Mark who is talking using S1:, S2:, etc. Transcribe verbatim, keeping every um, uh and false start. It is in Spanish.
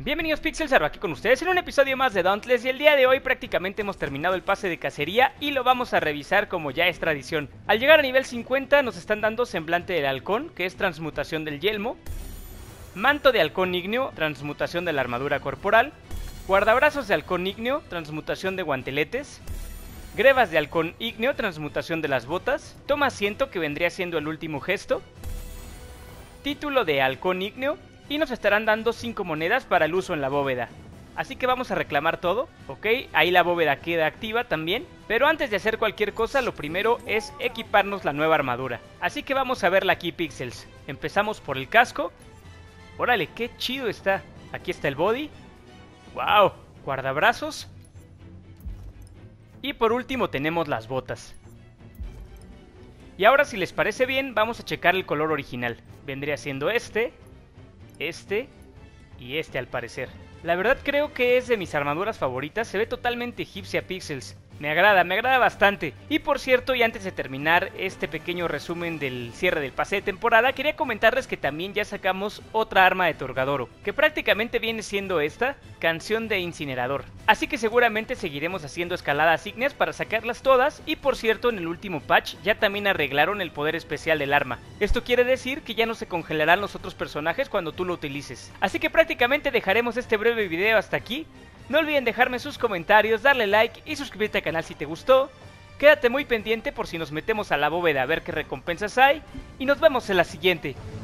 S1: Bienvenidos Pixels, Arba aquí con ustedes en un episodio más de Dauntless. Y el día de hoy prácticamente hemos terminado el pase de cacería y lo vamos a revisar como ya es tradición. Al llegar a nivel cincuenta nos están dando semblante del halcón, que es transmutación del yelmo, manto de halcón ígneo, transmutación de la armadura corporal, guardabrazos de halcón ígneo, transmutación de guanteletes, grebas de halcón ígneo, transmutación de las botas, toma asiento, que vendría siendo el último gesto, título de halcón ígneo, y nos estarán dando cinco monedas para el uso en la bóveda. Así que vamos a reclamar todo, ok, ahí la bóveda queda activa también. Pero antes de hacer cualquier cosa, lo primero es equiparnos la nueva armadura. Así que vamos a verla aquí, Pixels. Empezamos por el casco. Órale, qué chido está. Aquí está el body. Wow, guardabrazos. Y por último tenemos las botas. Y ahora, si les parece bien, vamos a checar el color original. Vendría siendo este, este y este al parecer. La verdad creo que es de mis armaduras favoritas, se ve totalmente egipcia, Pixels. Me agrada, me agrada bastante. Y por cierto, y antes de terminar este pequeño resumen del cierre del pase de temporada, quería comentarles que también ya sacamos otra arma de Torgadoro, que prácticamente viene siendo esta, Canción de Incinerador. Así que seguramente seguiremos haciendo escaladas ígneas para sacarlas todas. Y por cierto, en el último patch ya también arreglaron el poder especial del arma. Esto quiere decir que ya no se congelarán los otros personajes cuando tú lo utilices. Así que prácticamente dejaremos este breve video hasta aquí. No olviden dejarme sus comentarios, darle like y suscribirte al canal si te gustó. Quédate muy pendiente por si nos metemos a la bóveda a ver qué recompensas hay. Y nos vemos en la siguiente.